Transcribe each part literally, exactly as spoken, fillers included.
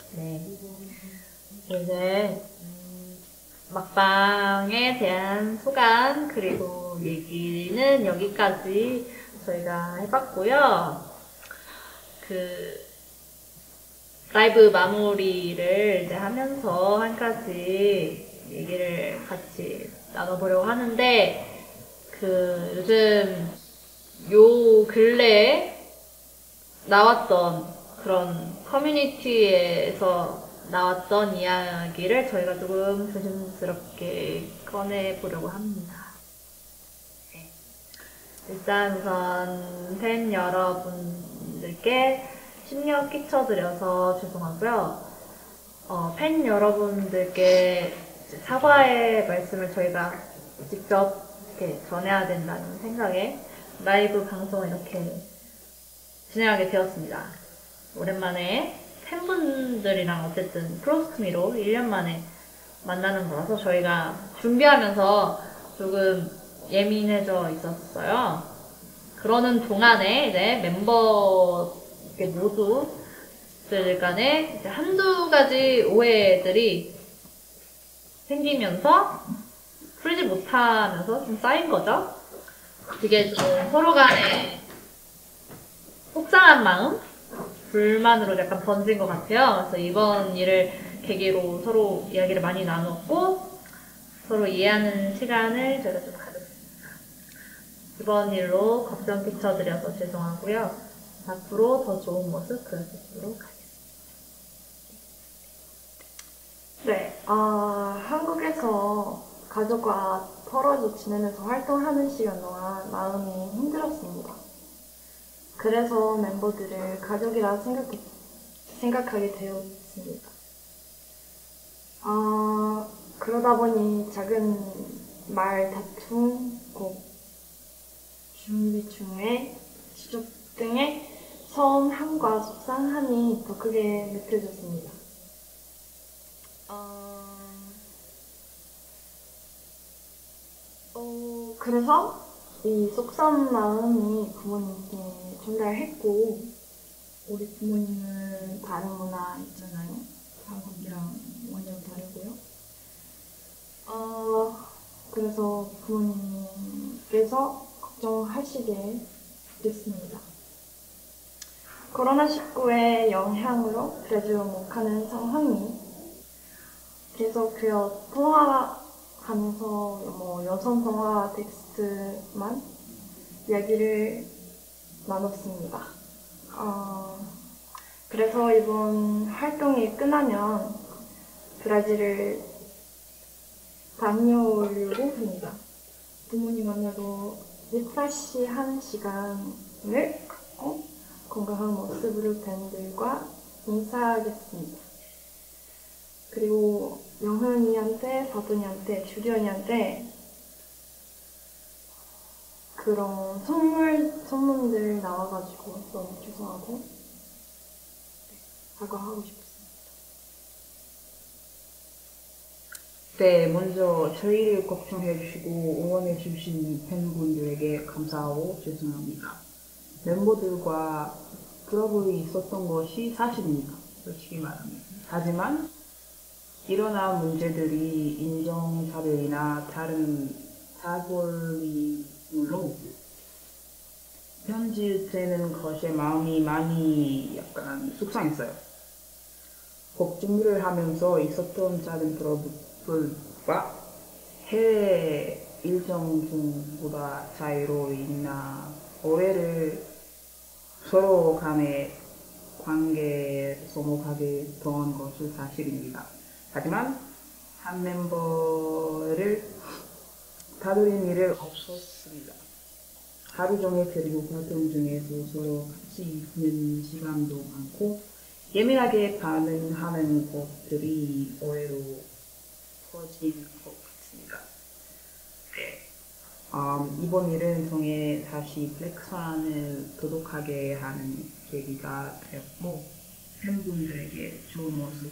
네. 이제 음, 막방에 대한 소감 그리고 얘기는 여기까지 저희가 해봤고요. 그 라이브 마무리를 이제 하면서 한 가지 얘기를 같이 나눠보려고 하는데, 그 요즘 요 근래에 나왔던 그런 커뮤니티에서 나왔던 이야기를 저희가 조금 조심스럽게 꺼내보려고 합니다. 네. 일단 우선 팬 여러분들께 심려 끼쳐드려서 죄송하고요. 어, 팬 여러분들께 사과의 말씀을 저희가 직접 이렇게 전해야 된다는 생각에 라이브 방송을 이렇게 진행하게 되었습니다. 오랜만에 팬분들이랑 어쨌든 크로스투미로 일 년 만에 만나는 거라서 저희가 준비하면서 조금 예민해져 있었어요. 그러는 동안에 이제 멤버 모두들 간에 이제 한두 가지 오해들이 생기면서 풀지 못하면서 좀 쌓인 거죠. 그게 좀 서로 간에 속상한 마음, 불만으로 약간 번진 것 같아요. 그래서 이번 일을 계기로 서로 이야기를 많이 나눴고 서로 이해하는 시간을 저희가 좀 가졌습니다. 이번 일로 걱정 끼쳐드려서 죄송하고요. 앞으로 더 좋은 모습 보여드리도록 하겠습니다. 네, 아, 한국에서 가족과 떨어져 지내면서 활동하는 시간 동안 마음이 힘들었습니다. 그래서 멤버들을 가족이라 생각, 생각하게 되었습니다. 아, 그러다 보니 작은 말 다툼, 곡 준비 중에 지적 등의 서운함과 속상함이 더 크게 느껴졌습니다. 어, 어, 그래서 이 속상한 마음이 부모님께 전달했고, 우리 부모님은 다른 문화 있잖아요. 한국이랑 완전 다르고요. 어, 그래서 부모님께서 걱정하시게 됐습니다. 코로나십구의 영향으로 브라질 못하는 상황이 계속 그 통화하면서 뭐 여성 통화 텍스트만 이야기를 나눴습니다. 어, 그래서 이번 활동이 끝나면 브라질을 다녀오려고 합니다. 부모님 만나러 리프레시 하는 시간을 갖고 건강한 모습으로 팬들과 인사하겠습니다. 그리고 영현이한테, 바돈이한테, 주련이한테 그런 선물, 선물들 나와가지고 너무 죄송하고 네, 사과하고 싶었습니다. 네, 먼저 저희를 걱정해주시고 응원해주신 팬분들에게 감사하고 죄송합니다. 멤버들과 트러블이 있었던 것이 사실입니다. 솔직히 말하면. 하지만 일어난 문제들이 인종차별이나 다른 사고로 편집되는 것에 마음이 많이 약간 속상했어요. 곡 준비를 하면서 있었던 작은 트러블과 해외 일정 중보다 차이로 인한 오해를 서로 간의 관계에 소목하게 더한 것은 사실입니다. 하지만 한 멤버를 다루는 일은 없었습니다. 하루 종일 그리고 활동 중에서 서로 같이 있는 시간도 많고 예민하게 반응하는 것들이 오해로 퍼진 것 같습니다. 네. 음, 이번 일을 통해 다시 블랙선을 도독하게 하는 계기가 되었고 팬분들에게 좋은 모습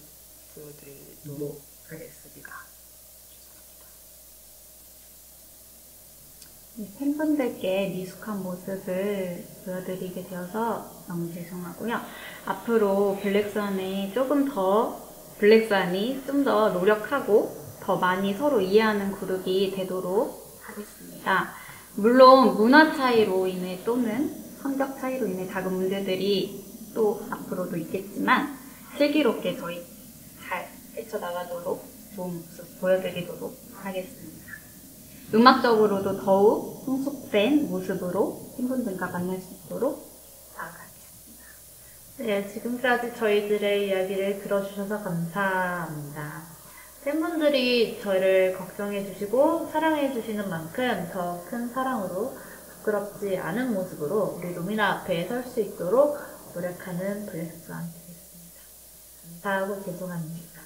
보여드리도록 하겠습니다. 네, 팬분들께 미숙한 모습을 보여드리게 되어서 너무 죄송하고요. 앞으로 블랙스완에 조금 더, 블랙스완이 좀 더 노력하고 더 많이 서로 이해하는 그룹이 되도록 하겠습니다. 물론 문화 차이로 인해 또는 성격 차이로 인해 작은 문제들이 또 앞으로도 있겠지만 슬기롭게 저희 잘 헤쳐나가도록 좋은 모습 보여드리도록 하겠습니다. 음악적으로도 더욱 성숙된 모습으로 팬분들과 만날 수 있도록 나아가겠습니다. 네, 지금까지 저희들의 이야기를 들어주셔서 감사합니다. 팬분들이 저희를 걱정해주시고 사랑해주시는 만큼 더 큰 사랑으로 부끄럽지 않은 모습으로 우리 루미나 앞에 설 수 있도록 노력하는 블랙스완이 되겠습니다. 감사하고 죄송합니다.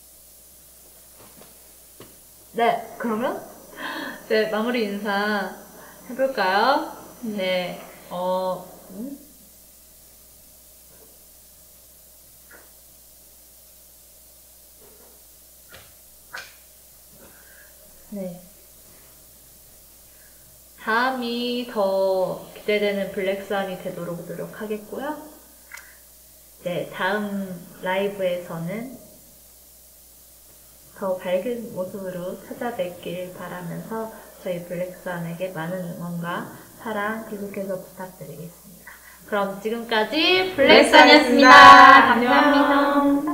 네, 그러면 네, 마무리 인사 해볼까요? 네, 어, 음? 네. 다음이 더 기대되는 블랙스완이 되도록 노력하겠고요. 네, 다음 라이브에서는 더 밝은 모습으로 찾아뵙길 바라면서 저희 블랙스완에게 많은 응원과 사랑 계속해서 부탁드리겠습니다. 그럼 지금까지 블랙스완이었습니다. 블랙스완이었습니다. 감사합니다.